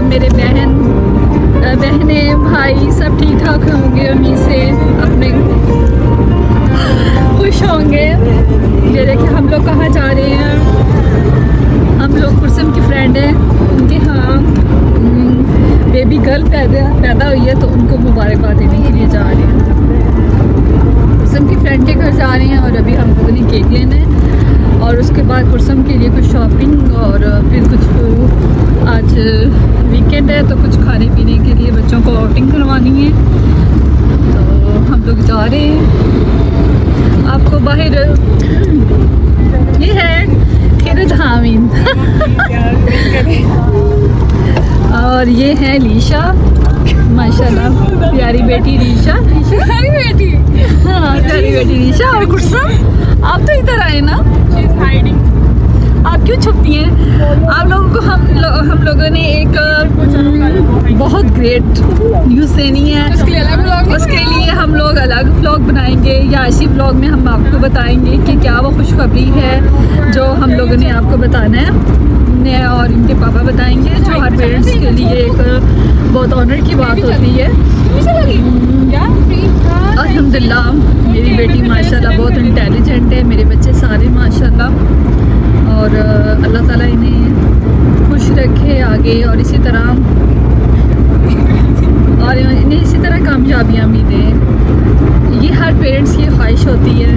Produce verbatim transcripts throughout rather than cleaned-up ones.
मेरे बहन बहनें भाई सब ठीक ठाक होंगे, उन्हीं से अपने खुश होंगे। ये देखिए हम लोग कहाँ जा रहे हैं। हम लोग कुर्सम की फ्रेंड हैं, उनके यहाँ बेबी गर्ल पैदा पैदा हुई है, तो उनको मुबारकबाद देने के लिए जा रहे हैं। कुर्सम की फ्रेंड के घर जा रहे हैं और अभी हम लोगों ने केक लेना है और उसके बाद कुर्सम के लिए कुछ शॉपिंग और फिर कुछ आज वीकेंड है तो कुछ खाने पीने के लिए बच्चों को आउटिंग करवानी है, तो हम लोग जा रहे हैं। आपको बाहर ये है खिरद हामिन और ये है लीशा, माशाल्लाह प्यारी बेटी लीशा, प्यारी बेटी हाँ प्यारी बेटी लीशा। और कुर्सम आप तो इधर आए ना, आप क्यों छुपती हैं? आप लोगों को हम लो, हम लोगों ने एक बहुत ग्रेट न्यूज़ देनी है, उसके लिए अलग उसके लिए हम लोग अलग व्लॉग बनाएंगे या इसी व्लॉग में हम आपको बताएंगे कि क्या वो खुशखबरी है जो हम लोगों ने आपको बताना है और इनके पापा बताएंगे, जो हर पेरेंट्स के लिए एक बहुत ऑनर की बात होती है। अल्हम्दुलिल्लाह मेरी बेटी माशाल्लाह बहुत इंटेलिजेंट है, मेरे बच्चे सारे माशाल्लाह, और अल्लाह ताला इन्हें खुश रखे आगे और इसी तरह और इन्हें इसी तरह कामयाबियाँ भी दें। ये हर पेरेंट्स की ख्वाहिश होती है,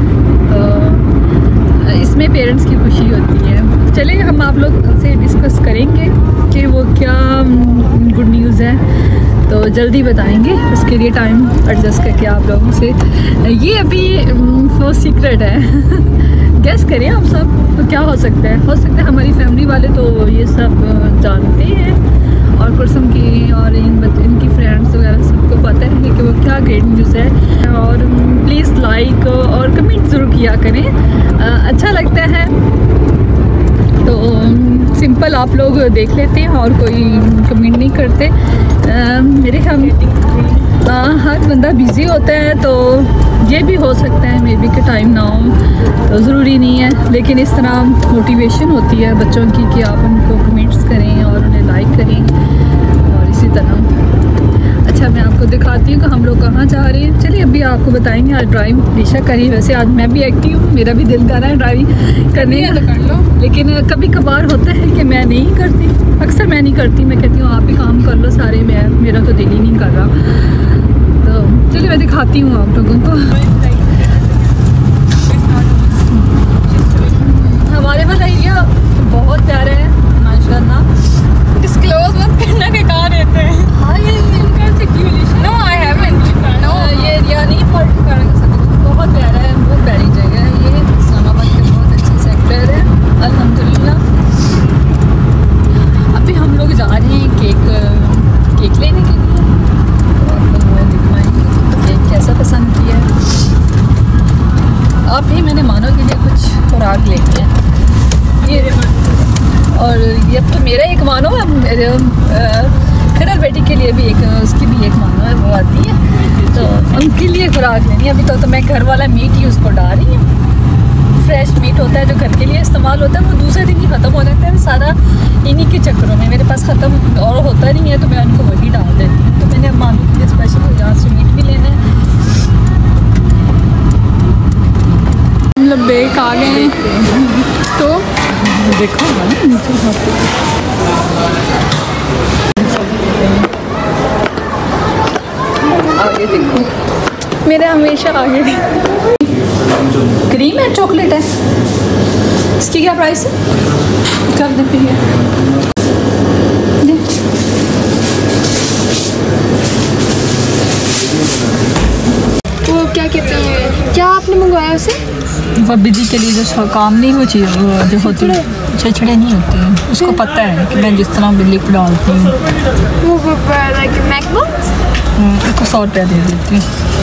तो इसमें पेरेंट्स की खुशी होती है। चलिए हम आप लोग से डिस्कस करेंगे कि वो क्या गुड न्यूज़ है, तो जल्दी बताएंगे, उसके लिए टाइम एडजस्ट करके आप लोगों से। ये अभी फर्स्ट सीक्रेट है, गेस करें आप सब तो क्या हो सकता है। हो सकता है हमारी फैमिली वाले तो ये सब जानते हैं और कुर्सम की और इन बच्चे इनकी फ्रेंड्स वगैरह सबको पता है कि वो क्या ग्रेट न्यूज़ है। और प्लीज़ लाइक और कमेंट ज़रूर किया करें, अच्छा लगता है। तो सिंपल आप लोग देख लेते हैं और कोई कमेंट नहीं करते। आ, मेरे हम आ, हर बंदा बिज़ी होता है, तो ये भी हो सकता है मे बी के टाइम ना हो, तो ज़रूरी नहीं है, लेकिन इस तरह मोटिवेशन होती है बच्चों की कि आप उनको कमेंट्स करें और उन्हें लाइक करें और इसी तरह। अच्छा मैं आपको दिखाती हूँ कि हम लोग कहाँ जा रहे हैं। चलिए अभी आपको बताएंगे। आज ड्राइविंग दिशा करी, वैसे आज मैं भी एक्टिव हूँ, मेरा भी दिल कर रहा है ड्राइविंग करने का, तो कर लो, लेकिन कभी कभार होता है कि मैं नहीं करती, अक्सर मैं नहीं करती, मैं कहती हूँ आप ही काम कर लो सारे, मैं मेरा तो दिल ही नहीं कर रहा। तो चलिए मैं दिखाती हूँ आप लोगों को। हमारे वाला एरिया बहुत प्यारा है माशाल्लाह। डिस्क्लोज मत करना कि कहाँ रहते हैं। हाँ ये नो आई हैवंट नो ये एरिया नहीं पर कर सकते, बहुत प्यारा है, बहुत प्यारी जगह है ये। इस्लामाबाद के बहुत अच्छे सेक्टर है अल्हम्दुलिल्लाह। अभी हम लोग जा रहे हैं केक केक लेने के लिए, और दिखवाएंगे केक कैसा पसंद किया है। अब भी मैंने मानो के लिए कुछ खुराक ले लिया ये, और ये अब तो मेरा एक मानो है, मेरे खड़र बेटी के लिए भी एक, उसकी भी एक मानो है, वो आती है तो उनके लिए खुराक लेनी है। अभी तो, तो मैं घर वाला मीट ही उसको डाल रही हूँ। फ्रेश मीट होता है जो घर के लिए इस्तेमाल होता है, वो दूसरे दिन ही ख़त्म हो जाता है, सारा इन्हीं के चक्करों में मेरे पास ख़त्म और होता नहीं है, तो मैं उनको वही डाल देती हूँ। तो मैंने मानो के लिए स्पेशल यहाँ से मीट भी लेना है। हम लोग बेक आ गए हैं, तो देखो आगे देखो, मेरे हमेशा आगे क्रीम है, चॉकलेट है, इसकी क्या प्राइस है? कर दे फिर वो क्या कहते हैं, क्या आपने मंगवाया उसे? वो बिजी के लिए जो काम नहीं, वो चीज़ वो जो होती है छड़छड़े नहीं होते हैं, उसको पता है कि मैं जिस तरह बिल्ली को डालती हूँ वो इसको सौ रुपया दे देती हूँ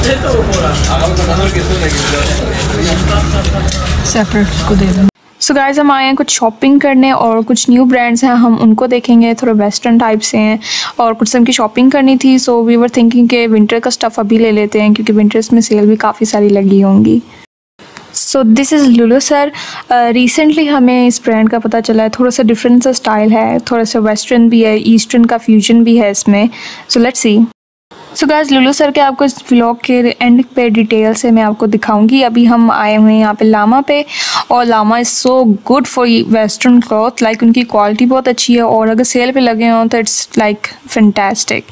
सेपरेट, उसको दे दूँ। सो गाइस हम आए हैं कुछ शॉपिंग करने और कुछ न्यू ब्रांड्स हैं, हम उनको देखेंगे, थोड़े वेस्टर्न टाइप से हैं और कुछ किस्म की शॉपिंग करनी थी। सो वी वर थिंकिंग के विंटर का स्टफ़ अभी ले लेते हैं क्योंकि विंटर्स में सेल भी काफ़ी सारी लगी होंगी। So this is Lulusar. Recently हमें इस ब्रांड का पता चला है, थोड़ा सा डिफरेंट सा स्टाइल है, थोड़ा सा वेस्टर्न भी है, ईस्टर्न का फ्यूजन भी है इसमें। So let's see. So guys Lulusar के आपको इस व्लॉग के एंड पे डिटेल से मैं आपको दिखाऊंगी। अभी हम आए हुए हैं यहाँ पे लामा पे, और Lama is so good for western cloth. Like उनकी क्वालिटी बहुत अच्छी है, और अगर सेल पे लगे हों तो it's like fantastic.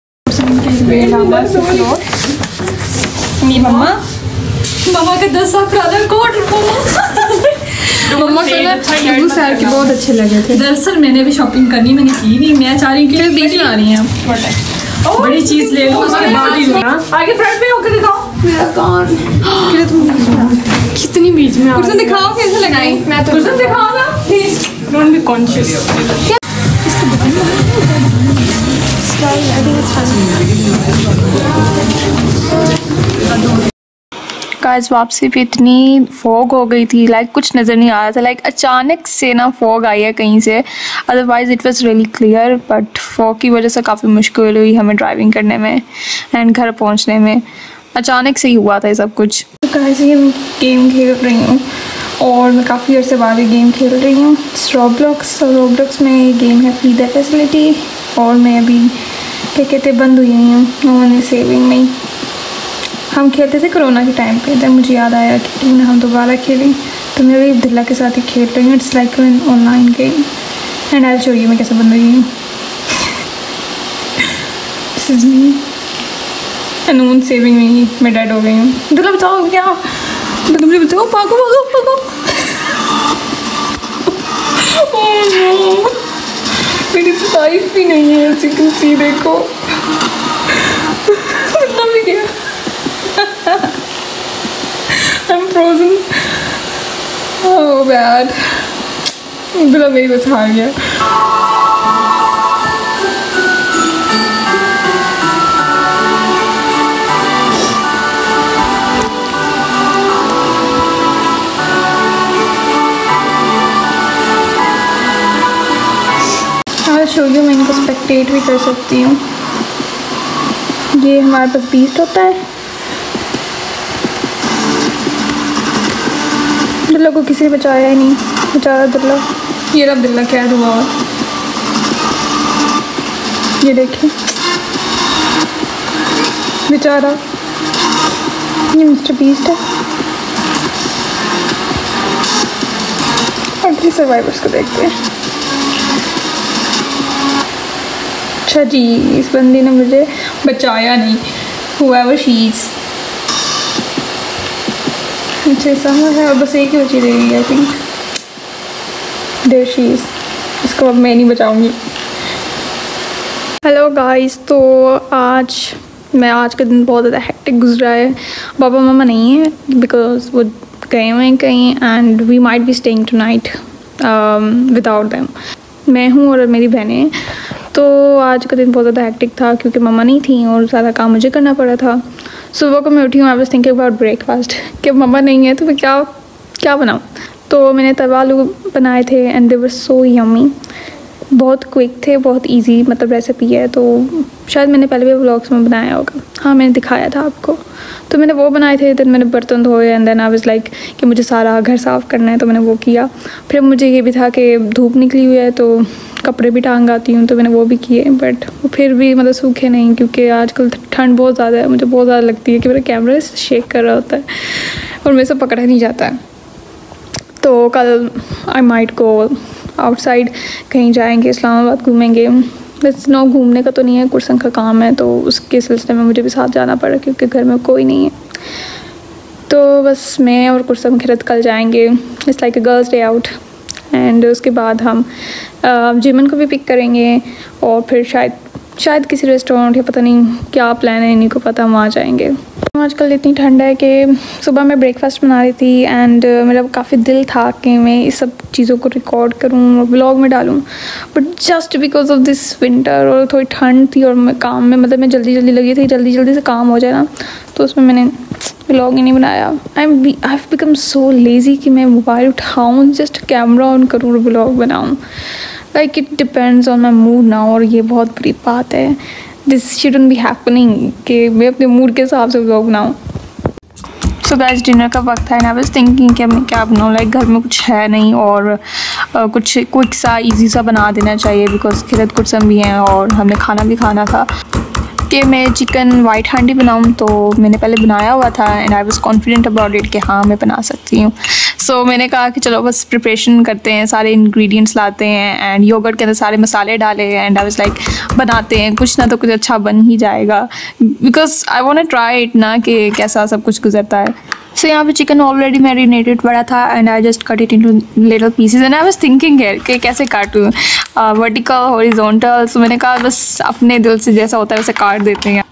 Mama mama के दस साल पुराना कोट मम्मा को ना लुलु सर के बहुत अच्छे लगे थे। दरअसल मैंने भी शॉपिंग करनी, मैंने की नहीं। मैं चाह रही हूँ कि बीच में आ रही हैं बड़ी चीज ले लो, उसके बाद ही आगे फ्रंट पे होकर दिखाओ। मेरा कान कितनी बीच में कुर्सन दिखाओ, कैसे लगाई? मैं तो कुर्सन दिखाओ ना please, don't be conscious. Guys वापसी पे इतनी फॉग हो गई थी, लाइक कुछ नज़र नहीं आ रहा था। लाइक अचानक से ना फॉग आई है कहीं से, otherwise it was really clear, but fog की वजह से काफ़ी मुश्किल हुई हमें ड्राइविंग करने में एंड घर पहुंचने में। अचानक से ही हुआ था ये सब कुछ। तो गाइस ये मैं गेम खेल रही हूँ, और मैं काफ़ी अर्से बाद ये गेम खेल रही हूँ। रोब्लॉक्स, रोब्लॉक्स में ये गेम है फ्री द फैसिलिटी, और मैं अभी क्या कहते बंद हुई हुई हूँ, उन्होंने सेविंग में। हम खेलते थे कोरोना के टाइम पे, तब मुझे याद आया कि क्यों ना हम दोबारा खेलें, तो मैं भी अब्दुल्ला के साथ ही खेल रही हूँ। It's like an online game and I will show you मैं कैसे बन रही हूँ। दिस इज मी अनून सेविंग मी, मैं डेड हो गई हूँ। अब्दुल्ला बताओ क्या, अब्दुल्ला बताओ, भागो भागो भागो। ओह नो, मेरी तो लाइफ भी नहीं है, ऐसी कैन सी, देखो अब्दुल्ला भी गया। I'm frozen. Oh bad. Abdullah मेरी बस हार गया। I'll show you, मैं इनको स्पेक्टेट भी कर सकती हूँ। ये हमारे पास बीस्ट होता है। अब्दुल्ला को किसी ने बचाया ही नहीं, बेचारा अब्दुल्ला। ये रहा अब्दुल्ला कैद हुआ, ये देखिए बेचारा। ये मिस्टर बीस्ट है। अगले सर्वाइवर्स को देखते हैं। अच्छा जी, इस बंदी ने मुझे बचाया नहीं, whoever she is। अच्छा समझ है, और बस एक ही बची रहेगी I think. There she is. इसको अब मैं नहीं बचाऊंगी। हेलो गाइस, तो आज मैं आज का दिन बहुत ज़्यादा हेक्टिक गुजरा है। पापा मामा नहीं है बिकॉज वो गए हुए हैं कहीं, and we might be staying tonight without them. मैं हूँ और मेरी बहनें। तो आज का दिन बहुत ज़्यादा हेक्टिक था क्योंकि मम्मा नहीं थी और सारा काम मुझे करना पड़ा था। सुबह को मैं उठी हूँ, I was thinking about breakfast कि मम्मा नहीं है तो मैं क्या क्या बनाऊँ। तो मैंने तवा आलू बनाए थे and they were so yummy. बहुत क्विक थे, बहुत इजी मतलब रेसिपी है, तो शायद मैंने पहले भी व्लॉग्स में बनाया होगा। हाँ मैंने दिखाया था आपको। तो मैंने वो बनाए थे, देन मैंने बर्तन धोए and then I was like कि मुझे सारा घर साफ़ करना है, तो मैंने वो किया। फिर मुझे ये भी था कि धूप निकली हुई है तो कपड़े भी टांग आती हूँ, तो मैंने वो भी किए, बट फिर भी मतलब सूखे नहीं क्योंकि आजकल ठंड बहुत ज़्यादा है। मुझे बहुत ज़्यादा लगती है कि मेरा कैमरा शेक कर रहा होता है और मेरे से पकड़ा नहीं जाता है। तो कल आई माइट गो आउटसाइड, कहीं जाएंगे, इस्लामाबाद घूमेंगे। बस नो घूमने का तो नहीं है, कुर्सन का काम है, तो उसके सिलसिले में मुझे भी साथ जाना पड़ा क्योंकि घर में कोई नहीं है। तो बस मैं और कुर्सन खिरत कल जाएंगे, it's like a girls day out. And उसके बाद हम जिमन को भी पिक करेंगे और फिर शायद शायद किसी रेस्टोरेंट या पता नहीं क्या प्लान है, इन्हीं को पता, वहाँ जाएंगे। आजकल इतनी ठंड है कि सुबह मैं ब्रेकफास्ट बना रही थी एंड मेरा काफ़ी दिल था कि मैं इस सब चीज़ों को रिकॉर्ड करूँ और व्लॉग में डालूँ, but just because of this winter और थोड़ी ठंड थी और मैं काम में मतलब मैं जल्दी जल्दी लगी थी, जल्दी जल्दी से काम हो जाए ना, तो उसमें मैंने व्लॉग ही नहीं बनाया। I am I have become so lazy कि मैं मोबाइल उठाऊँ, जस्ट कैमरा ऑन करूँ और व्लॉग बनाऊँ। Like it depends on my mood ना, और ये बहुत बुरी बात है। दिस शुडंट बी हैपनिंग कि मैं अपने मूड के हिसाब से व्लॉग बनाऊँ। सो गाइस डिनर का वक्त है एंड आई वाज थिंकिंग कि मैं क्या बनाऊँ, लाइक घर में कुछ है नहीं और uh, कुछ क्विक सा इजी सा बना देना चाहिए बिकॉज किरत कुर्सम भी हैं और हमने खाना भी खाना था कि मैं चिकन वाइट हांडी बनाऊँ। तो मैंने पहले बनाया हुआ था and I was confident about it कि हाँ मैं बना सकती हूँ। सो so, मैंने कहा कि चलो बस प्रिपरेशन करते हैं, सारे इंग्रेडिएंट्स लाते हैं एंड योगर्ट के अंदर सारे मसाले डाले एंड आई वाज लाइक बनाते हैं, कुछ ना तो कुछ अच्छा बन ही जाएगा because I want to try it ना कि कैसा सब कुछ गुजरता है। सो so, यहाँ पे चिकन ऑलरेडी मैरिनेटेड पड़ा था and I just cut it into little pieces and I was thinking है कि कैसे काटूँ, वर्टिकल हॉरिजॉन्टल। सो मैंने कहा बस अपने दिल से जैसा होता है वैसे काट देते हैं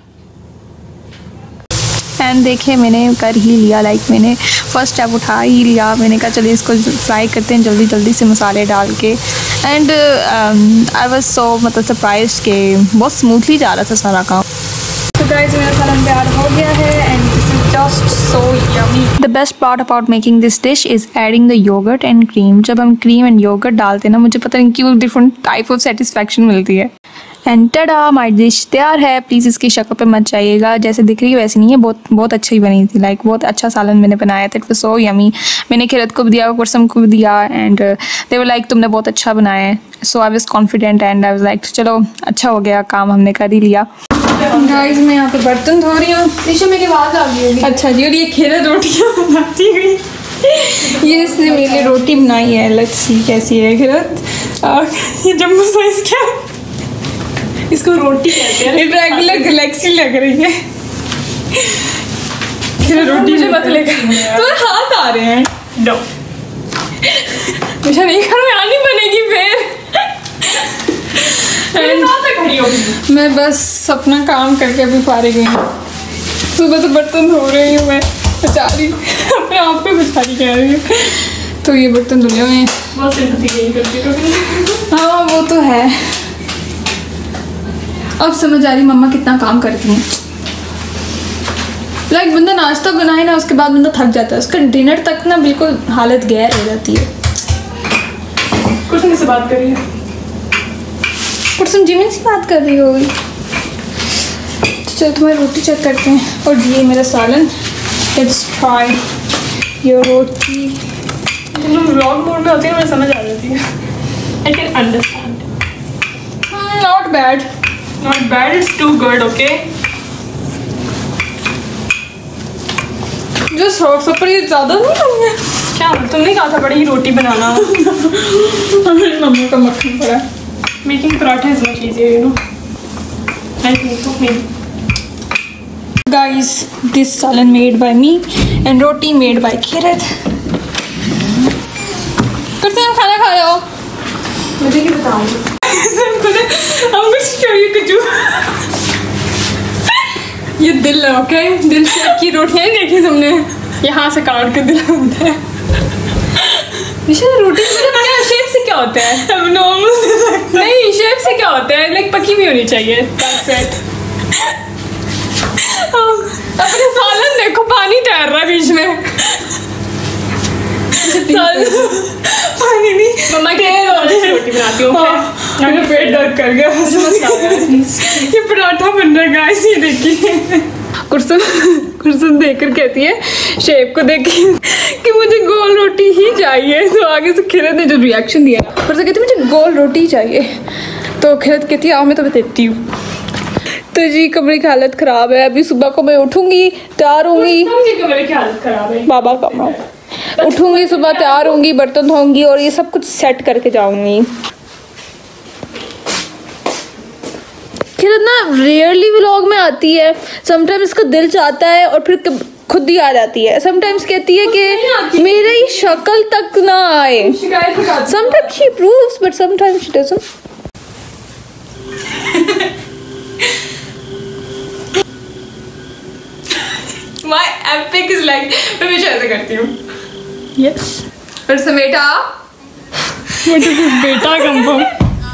एंड देखिए मैंने कर ही लिया, लाइक मैंने फर्स्ट स्टेप उठा ही लिया। मैंने कहा चलिए इसको फ्राई करते हैं जल्दी जल्दी से मसाले डाल के एंड आई वाज सो मतलब सरप्राइज कि बहुत स्मूथली जा रहा था सारा काम। तो गाइस मेरा सालन तैयार हो गया है and this is just so yummy. The best part about making this dish is adding the yoghurt and cream. जब हम क्रीम एंड योगर्ट डालते हैं ना, मुझे पता नहीं क्यों डिफरेंट टाइप ऑफ सेटिस्फेक्शन मिलती है। एंड टडा हमारी डिश तैयार है। प्लीज़ इसकी शक्ल पे मत जाइएगा, जैसे दिख रही है वैसे नहीं है, बहुत बहुत अच्छी बनी थी, लाइक बहुत अच्छा सालन मैंने बनाया था। It was so yummy. मैंने किरत को भी दिया, कुरसम को भी दिया एंड दे वर लाइक तुमने बहुत अच्छा बनाया है। So I was confident and I was like चलो अच्छा हो गया, काम हमने कर ही लिया। गाइस मैं यहाँ पे बर्तन धो रही हूँ। नीचे मेरी आवाज़ आ गई होगी। अच्छा जी, और ये किरत रोटियाँ बनाती हुई, ये इसने मेरे लिए रोटी बनाई है। लेट्स सी कैसी है किरत। ये जम्मू साइज क्या, इसको रोटी कहते हैं। रेगुलर गैलेक्सी लग रही है। फिर रोटी मुझे मत लेकर तो हाथ आ रहे हैं। नो मुझे नहीं खाना, यहाँ नहीं बनेगी फिर। खड़ी होगी। मैं बस अपना काम करके अभी फारिग हुई हूँ। सुबह तो बर्तन धो रही हूँ मैं, बेचारी अपने आप पे बेचारी कह रही हूँ। तो ये बर्तन धुले हुए हैं। बहुत सिंपैथी यही करती है। हाँ वो तो है। अब समझ आ रही मम्मा कितना काम करती हैं। लाइक like, बंदा नाश्ता बनाए ना, उसके बाद बंदा थक जाता है, उसका डिनर तक ना बिल्कुल हालत गैर हो जाती है। कुछ से बात कर रही है, कुछ जिमिन से बात कर रही होगी। तो चलो तुम्हारी रोटी चेक करते हैं। और ये मेरा सालन, लेट्स ट्राई योर रोटी। तुम लोग व्लॉग मोड में होती है, मुझे समझ आ जाती है। I can understand. Not bad, Not bad, it's too good, okay? जो सॉस पर ये ज़्यादा नहीं होंगे। क्या तुमने कहा था बड़ी रोटी बनाना? मम्मी का मक्खन पड़ा। Making paratha is much easier, you know. I think so, maybe. Guys, this salan made by me and roti made by Kirat. कैसे हम खाना खा रहे हो? मुझे क्या बताऊँ? I'm going to show you कुछ। ये दिल है, ओके? दिल शेप की रोटियाँ नहीं देखी तुमने? यहाँ से काट के दिल होता है। निशा रोटी मतलब क्या शेप से क्या होता है? अब नॉर्मल नहीं, शेप से क्या होता है? लाइक पकी भी होनी चाहिए। That's it. अपने सालन देखो, पानी तैर रहा है बीच में। पानी नहीं, मम्मा के रोटी बनाती हूँ। मेरा पेट दर्द कर गया। ये पराठा बन रहा है गाइस, ये देखिए। कुर्सुम कुर्सुम देखकर कहती है शेप को देख कि मुझे गोल रोटी ही चाहिए। तो आगे से किरत ने जो रिएक्शन दिया, कुर्सुम कहती मुझे गोल रोटी चाहिए। तो किरत कहती है आओ मैं तुम्हें देती हूँ। तो जी कमरे की हालत ख़राब है। अभी सुबह को मैं उठूँगी, तैयार होंगी। कमरे की हालत ख़राब है। बाबा कमरा उठूँगी, सुबह तैयार होंगी, बर्तन धोऊंगी और ये सब कुछ सेट करके जाऊँगी। फिर ना रेयरली व्लॉग में आती है, समटाइम्स इसका दिल चाहता है और फिर खुद ही आ जाती है। समटाइम्स कहती है कि मेरी शक्ल तक ना आए। Sometimes she proves but sometimes she doesn't. My epic is like मैं हमेशा ऐसे करती हूँ। Yes. फिर से बेटा, What is this बेटा कंफर्म?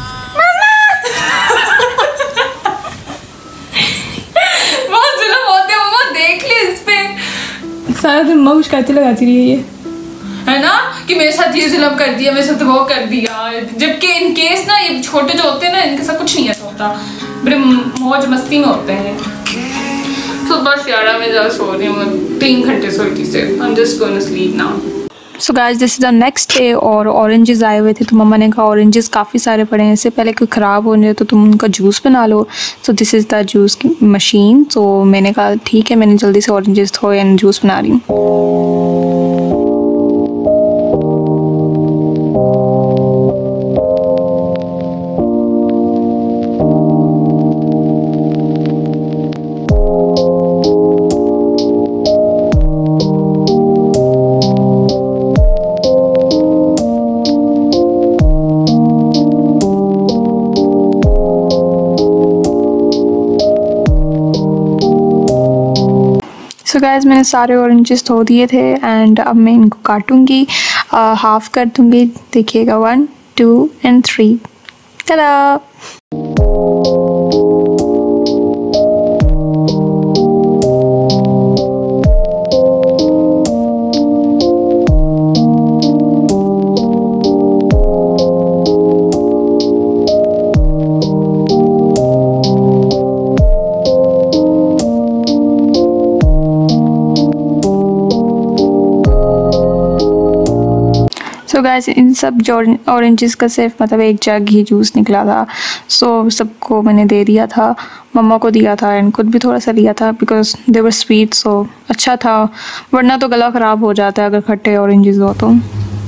बहुत जुल्म होते हैं मम्मा, देख ले इस पे। सारा दिन मम्मा कुछ कहती लगाती रही है ये, है ना कि मेरे साथ ये जुल्म कर दिया, मेरे साथ वो कर दिया। जबकि इन केस ना ये छोटे जो होते हैं ना, इनके साथ कुछ नहीं ऐसा होता, बड़े मौज मस्ती में होते हैं। सुबह ग्यारह बजे जा सो रही हूँ, तीन घंटे सोई थी सिर्फ। I'm just going to sleep now. So guys this is the next day और ऑरेंजेस आए हुए थे, तो मम्मा ने कहा ऑरेंजेस काफ़ी सारे पड़े हैं, इससे पहले कोई ख़राब हो जाए तो तुम उनका जूस बना लो। So this is the juice की मशीन। सो मैंने कहा ठीक है, मैंने जल्दी से ऑरेंजेस धोए एंड जूस बना रही हूँ। सो गाइस मैंने सारे ऑरेंजेस धो दिए थे एंड अब मैं इनको काटूंगी, हाफ कर दूंगी। देखिएगा, वन टू एंड थ्री, टा। सो गाइस इन सब जो ऑरेंजेस का सिर्फ मतलब एक जग ही जूस निकला था। सो so, सबको मैंने दे दिया था, मम्मा को दिया था एंड खुद भी थोड़ा सा लिया था बिकॉज दे वर स्वीट। सो अच्छा था, वरना तो गला ख़राब हो जाता है अगर खट्टे ऑरेंजेस हो तो।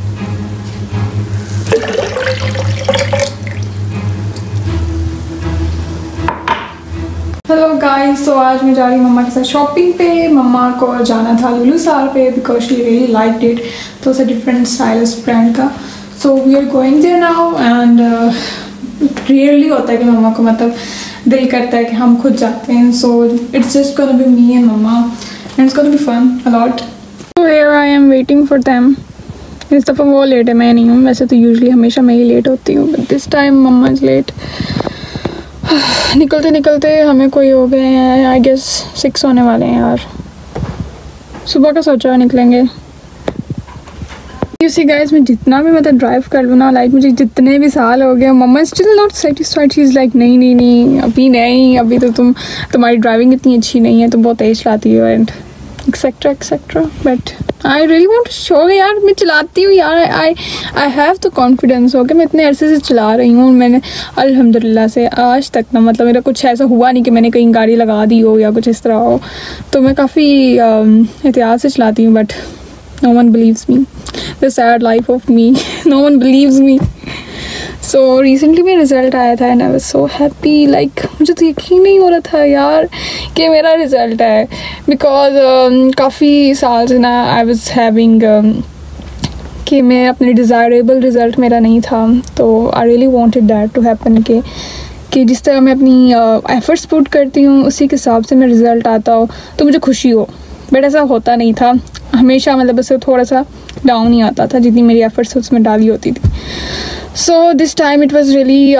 हेलो गाइस, तो आज मैं जा रही हूँ मम्मा के साथ शॉपिंग पे। मम्मा को जाना था लुलु सार पे because she really liked it, तो उसे डिफरेंट स्टाइलिश ब्रांड का। So we are going there now and really होता है कि मम्मा को मतलब दिल करता है कि हम खुद जाते हैं। So it's just gonna be me and mama and it's gonna be fun a lot. So here I am waiting for them. इस दफ़ा वो लेट है, मैं नहीं हूँ। वैसे तो यूजुअली हमेशा मैं ही लेट होती हूँ, but this time mama is late. निकलते निकलते हमें कोई हो गए हैं, आई गेस सिक्स होने वाले हैं यार। सुबह का सोचा निकलेंगे। यू सी गाइस, मैं जितना भी मतलब ड्राइव कर लूँ ना, लाइक मुझे जितने भी साल हो गए, mama still not satisfied. She is like नहीं नहीं नहीं अभी नहीं, अभी तो तुम तुम्हारी ड्राइविंग इतनी अच्छी नहीं है, तुम बहुत तेज चलाती हो and etcetera etcetera. But I really want to show यार, मैं चलाती हूँ यार। I I have the confidence हो कि मैं इतने अरसे से चला रही हूँ। मैंने अल्हम्दुलिल्लाह से आज तक ना मतलब मेरा कुछ ऐसा हुआ नहीं कि मैंने कहीं गाड़ी लगा दी हो या कुछ इस तरह हो। तो मैं काफ़ी एहतियात से चलाती हूँ, but no one believes me, the sad life of me, no one believes me. So recently मेरा रिज़ल्ट आया था and I was so happy. Like मुझे तो यकीन नहीं हो रहा था यार कि मेरा रिज़ल्ट है, बिकॉज um, काफ़ी साल से ना आई वाज हैविंग कि मैं अपने डिज़ायरेबल रिज़ल्ट मेरा नहीं था। तो I really wanted that to happen कि कि जिस तरह मैं अपनी एफ़र्ट्स पुट करती हूँ उसी के हिसाब से मेरा रिज़ल्ट आता हो तो मुझे खुशी हो। बट ऐसा होता नहीं था, हमेशा मतलब उससे थोड़ा सा डाउन ही आता था जितनी मेरी एफ़र्ट्स उसमें डाली होती थी। So this time it was really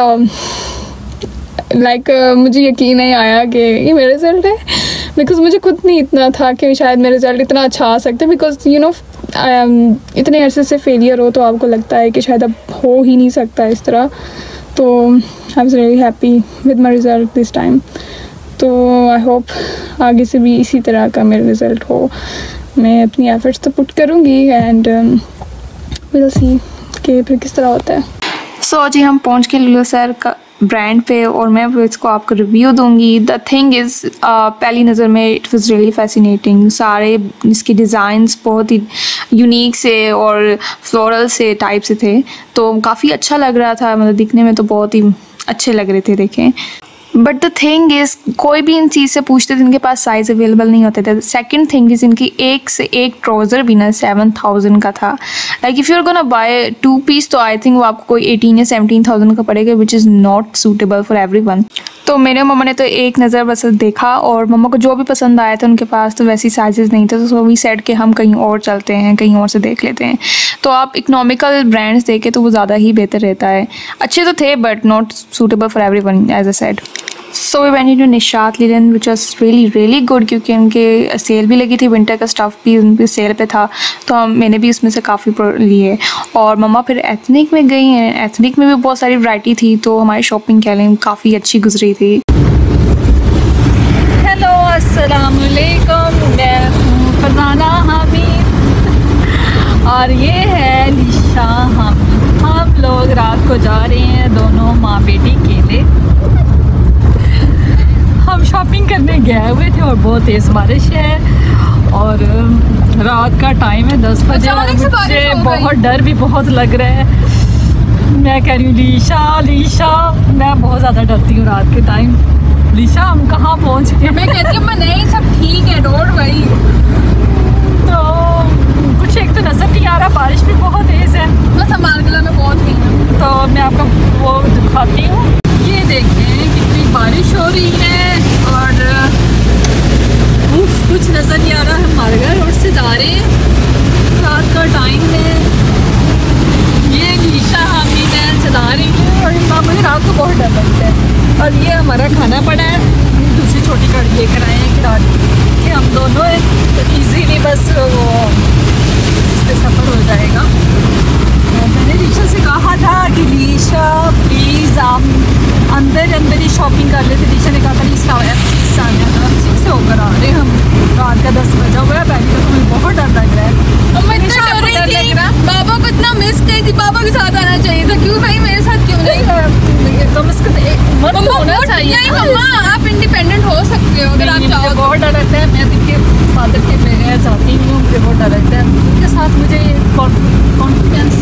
like मुझे यकीन नहीं आया कि ये मेरा रिज़ल्ट है, बिकॉज मुझे खुद नहीं इतना था कि शायद मेरा रिज़ल्ट इतना अच्छा आ सकता है। बिकॉज यू नो इतने अरसे से फेलियर हो तो आपको लगता है कि शायद अब हो ही नहीं सकता इस तरह। तो I was really happy with my result this time. तो आई होप आगे से भी इसी तरह का मेरा रिज़ल्ट हो। मैं अपनी एफर्ट्स तो पुट करूँगी एंड विल सी कि फिर किस तरह होता है। सो so, जी हम पहुँच के लुलु सर का ब्रांड पे और मैं इसको आपको रिव्यू दूंगी। द थिंग इज़ पहली नज़र में इट वाज रियली फैसिनेटिंग। सारे इसके डिज़ाइंस बहुत ही यूनिक से और फ्लोरल से टाइप से थे, तो काफ़ी अच्छा लग रहा था। मतलब दिखने में तो बहुत ही अच्छे लग रहे थे देखें। बट द थिंग इज़ कोई भी इन चीज़ से पूछते थे इनके पास साइज़ अवेलेबल नहीं होते थे। सेकंड थिंग इज़ इनकी एक से एक ट्राउज़र भी ना सेवन थाउजेंड का था। Like if you are gonna buy two piece तो आई थिंक वो आपको कोई एटीन या सेवनटीन थाउजेंड का पड़ेगा, which is not suitable for everyone. तो मेरे मम्मा ने तो एक नज़र बस देखा और मम्मा को जो भी पसंद आया था उनके पास तो वैसी साइजेस नहीं थे, तो सो वी सेड कि हम कहीं और चलते हैं, कहीं और से देख लेते हैं। तो आप इकोनॉमिकल ब्रांड्स देखें तो वो ज़्यादा ही बेहतर रहता है। अच्छे तो थे but not suitable for everyone as I said. So we went into Nishat Linen which was really really good, क्योंकि उनके सेल भी लगी थी, विंटर का स्टफ़ भी उन पर सेल पे था, तो हम मैंने भी उसमें से काफ़ी लिए। और मम्मा फिर एथनिक में गई हैं, एथनिक में भी बहुत सारी वैरायटी थी, तो हमारी शॉपिंग कह लें काफ़ी अच्छी गुजरी थी। हेलो अस्सलाम वालेकुम। और ये है लीशा। हम हम लोग रात को जा रहे हैं दोनों माँ बेटी केले। हम शॉपिंग करने गए हुए थे और बहुत तेज़ बारिश है और रात का टाइम है दस बजे। मुझे बहुत डर भी बहुत लग रहा है। मैं कह रही हूँ लीशा लीशा, मैं बहुत ज़्यादा डरती हूँ रात के टाइम। लीशा हम कहाँ पहुँच गए? मैं कहती हूँ नहीं सब ठीक है, डोंट वरी। तो कुछ एक तो नजर नहीं आ रहा, बारिश भी बहुत तेज है। बस हमारे गला में बहुत नहीं है। तो मैं आपको वो दिखाती हूँ। ये देखें कितनी बारिश हो रही है और उफ, कुछ नजर नहीं आ रहा। हम मारगा रोड से जा रहे हैं, रात का टाइम है। ये लीशा हमी मैं चला रही हूँ और मुझे रात को बहुत डर लगता है। और ये हमारा खाना पड़ा है, दूसरी छोटी गाड़ी लेकर आए हैं किराए कि हम दोनों हैं तो ईजीली बस वो इस पर सफ़र हो जाएगा। तो मैंने लीशा से कहा था कि लीशा प्लीज़ आप अंदर अंदर ही शॉपिंग कर लेते। लीशा ने कहा था लीशा सिक्स से होकर आ रहे हम, रात का दस बजा हुआ है। पहले तो हमें बहुत डर लग रहा है। मैं इतना डर रही थी, बाबा को इतना मिस की थी। बाबा के साथ आना चाहिए था, क्यों भाई मेरे साथ क्यों नहीं? कम से कम मम्मा होना चाहिए। नहीं मम्मा, आप इंडिपेंडेंट हो सकते हो अगर आप चाहो। बहुत डर लगता है, मैं इनके फादर के बगैर जाती नहीं हूँ, मुझे बहुत डर लगता है। उनके साथ मुझे कॉन्फिडेंस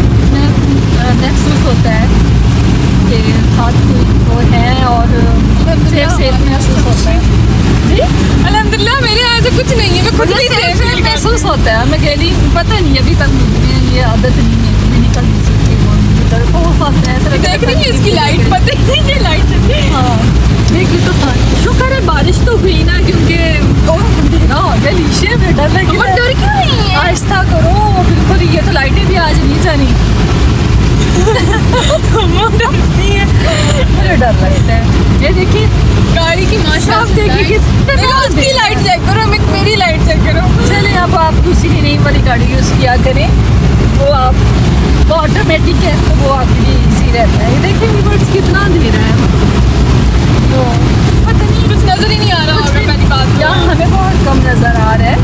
महसूस होता है कि साथ कोई वो है और सेफ सेफ महसूस होता है। जी अल्हम्दुलिल्लाह मेरे यहाँ से कुछ नहीं है, मैं खुद भी सेफ सेफ महसूस होता है। मैं कह रही पता नहीं अभी तक मुझे ये आदत नहीं है कि मैं निकल नहीं सकती। बहुत आता है ऐसा देख रही है इसकी लाइट, पता नहीं ये लाइट। हाँ देखिए तो शुक्र है बारिश तो हुई ना, क्योंकि अंधेरा हो गया। लीशे में डर लग डर क्यों नहीं है? आहिस्ता करो बिल्कुल। ये तो लाइटें भी आज नहीं जानी। मुझे डर लगता है। ये देखिए गाड़ी की माशा, देखिए उसकी लाइट चेक करो, मेरी लाइट चेक करो। चले अब आप दूसरी नई वाली गाड़ी यूज़ किया करें, वो आप वो ऑटोमेटिक है तो वो आपके लिए ईजी रहता है। ये देखिए व्यूअर्स कितना अंधेरा है, तो पता नहीं कुछ नजर ही नहीं आ रहा होगा। पहली बात यहाँ हमें बहुत कम नज़र आ रहा है।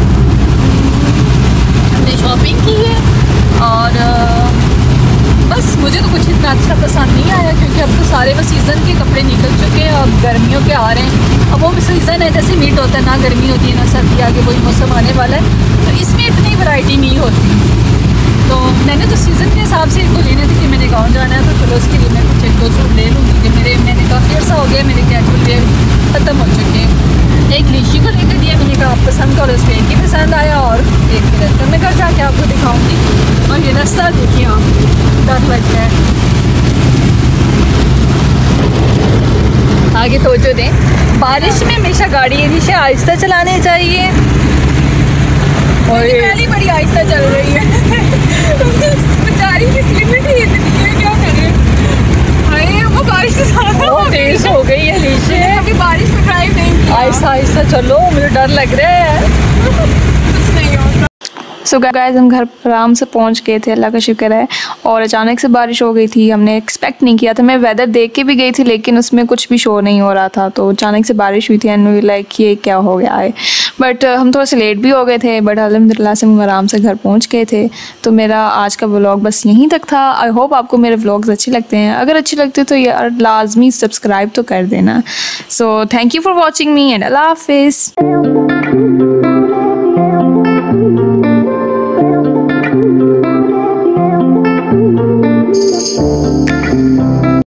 हमने शॉपिंग की है और बस मुझे तो कुछ इतना अच्छा पसंद नहीं आया, क्योंकि अब तो सारे वो सीज़न के कपड़े निकल चुके हैं। अब गर्मियों के आ रहे हैं, अब वो सीज़न है जैसे मीट होता है, ना गर्मी होती है ना सर्दी, आगे वही मौसम आने वाला है, तो इसमें इतनी वैरायटी नहीं होती। तो मैंने तो सीज़न के हिसाब से इनको लेने थे कि मैंने गाँव जाना है, तो चलो उसके लिए मैं कुछ एक दो सूट ले लूँगी कि मेरे मैंने काफ़ी अर्सा हो गया, मेरे कैजुअल वेयर ख़त्म हो चुके हैं। एक लीशी को लेकर दिया, मैंने कहा आप पसंद करो, उसमें एक ही पसंद आया और एक फिर तो मैं घर जाके आपको दिखाऊँगी। और ये रास्ता देखिए आप, डर लगता है। आगे तवज्जो दें, बारिश में हमेशा गाड़ी लीशा आहिस्ता चलाने चाहिए। और पहली बड़ी आहिस्ता चल रही है। बेचारी की लिमिट ही इतनी है, क्या करें? अरे वो बारिश से ज़्यादा बहुत तेज हो गई है लीशे। अभी बारिश में ड्राइव नहीं किया। आहिस्ता आहिस्ता चलो, मुझे डर लग रहा है। कुछ नहीं होता। सो so गाइस हम घर पर आराम से पहुंच गए थे, अल्लाह का शुक्र है। और अचानक से बारिश हो गई थी, हमने एक्सपेक्ट नहीं किया था। मैं वेदर देख के भी गई थी लेकिन उसमें कुछ भी शो नहीं हो रहा था, तो अचानक से बारिश हुई थी एंड वी लाइक ये क्या हो गया है। बट uh, हम थोड़ा से लेट भी हो गए थे, बट अल्हम्दुलिल्लाह से हम आराम से घर पहुंच गए थे। तो मेरा आज का व्लॉग बस यहीं तक था। आई होप आपको मेरे व्लॉग्स अच्छे लगते हैं। अगर अच्छे लगते तो यार लाजमी सब्सक्राइब तो कर देना। So thank you for watching me and अल्लाह हाफिज़।